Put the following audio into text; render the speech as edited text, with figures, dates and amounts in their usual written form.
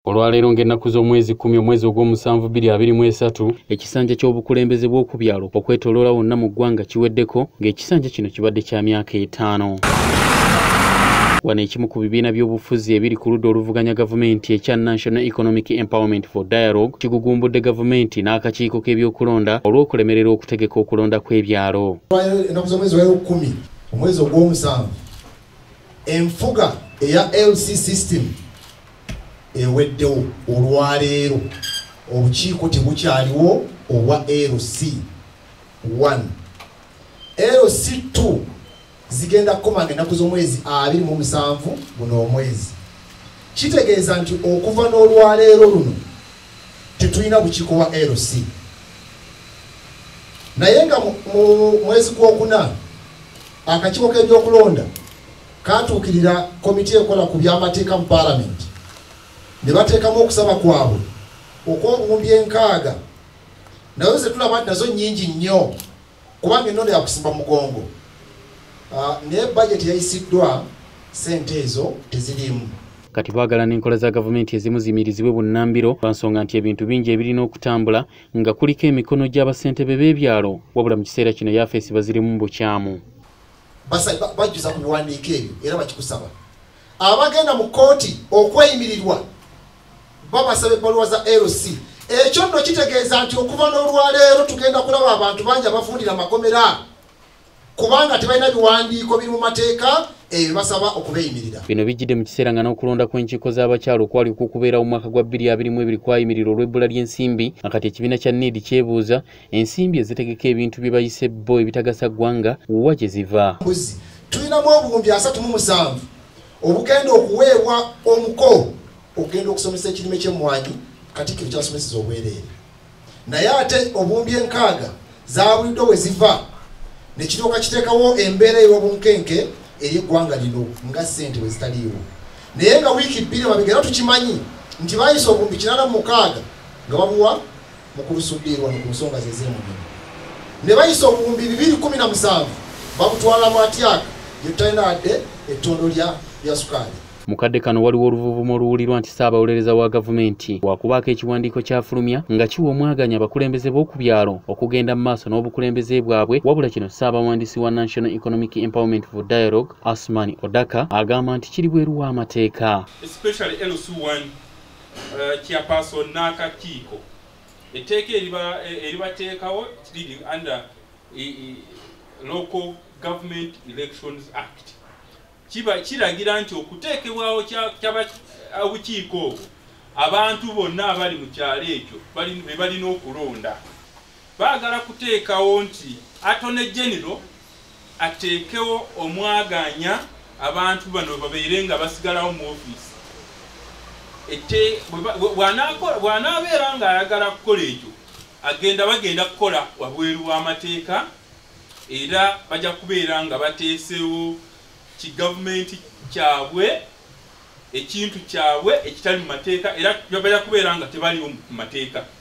Olwaleero ng'ennaku z'omwezi 10 omwezi ogw'omusanvu 2023 ekisanja ky'obukulembeze bw'okubyalo okwetooloola wonna mu ggwanga Kiweddeko ng'ekisanja kino kibadde kya myaka 5. Wano ekimu ku bibiina by'obufuzi ebiri ku ludda oluvuganya gavumenti ekya National Economic Empowerment for Dialogue kigugumbudde gavumenti n'akakiiko k'ebyokulonda olw'okulemerera okutegeka okulonda kw'ebyalo. Ennaku z'omwezi wa 10 omwezi ogw'omusanvu enfuga eya LC system eweddewo olwaleero obukiiko tebukyaliwo obwa LC1 LC2 zigenda kukomanga ennaku z'omwezi 27 guno omwezi. Kitegeeza nti okuva n'olwaleero luno tetulina bukiiko bwa LC naye nga mu mwezi gw'okuna akakiiko k'ebyokulonda katuukirira komiti ekola ku by'amateeka mu Parliament ne bateekamu okusaba kwabwe okw'obuwumbi 6 naye ze tulaba nti nazo nnyingi nnyo kubanga ennono yakusimba mugongo. Naye budget yayisiddwa ssente ezo tezirimu. Kati baagala n'enkola za gavumenti ezimu ziyimirizibwe bunnambiro lwansonga nti ebintu bingi ebirina okutambula nga kuliko emikono gy'abasentebe b'ebyalo wabula mu kiseera kino yafeesi bazirimu mu bukyamu. Bajjuza ku biwandiiko ebyo era bakikusaba abagenda mu kooti okweyimirirwa babasaba ebbaluwa za LC. Ekyo nno kitegeeza nti okuva n'olwaleero tugenda kulaba abantu bangi abafundira amakomera kubanga tebalina biwandiiko biri mu mateeka basaba okubeeyimirira. Bino bijjidde mu kiseera nga n'okulonda kw'enkiiko z'abakyalo okwali okukubeera mu mwaka gwa 2022 kwayimirira olw'ebbula ly'ensimbi nga kati ekibiina kya NEED kyebuuza ensimbi ezitegeka ebintu bye bayise bo ebitagasa ggwanga wa gye ziva. Tulinamu obuwumbi 37 obugenda okuweebwa omuko ogenda okusomesa ekirime ky'emmwanyi Katikkiro kyasomeseza obwereere naye ate obuwumbi 6 zaabuliddo we ziva ne kiryoka kiteekawo embeera ey'obunkenke eri eggwanga lino nga ssente bwe zitaliiwo. Naye nga wiiki 2 mabega tukimanyi nti bayisa obuwumbi 86 nga babuwa mu kulusuddirwa ku nsonga z'ezeemuliro ne bayisa obuwumbi 217 babutwala mu atyaka yetutalina adde ettondo lya sukaali. Mukadde kano waliwo oluvuvumo oluwulirwa nti Ssaabawolereza wa gavumenti wakubaako ekiwandiiko kyafulumya nga kiwa omwaganya abakulembeze b'okubyalo okugenda mu maaso n'obukulembeze bwabwe wabula kino Ssaabawandiisi wa National Economic Empowerment for Dialogue Asmani Odaka agamba nti kiri bweru w'amateeka. Especially LC1 chairperson n'akakiiko etteeka eribateekawo leading under Local Government Elections Act kiragira nti okuteekebwawo ky'obukiiko abantu bonna abali mu kyalo ekyo be balina okulonda baagala kuteekawo nti Attorney General ateekewo omwaganya abantu bano babeere nga basigalawo mu ofiisi bw'anaabeera ng'ayagala kukola ekyo bagenda kukola wabweru w'amateeka era bajja kubeera nga bateesewo kigavumenti kyabwe ekintu kyabwe ekitali mu mateeka era bajja kubeera nga tebaliwo mu mateeka.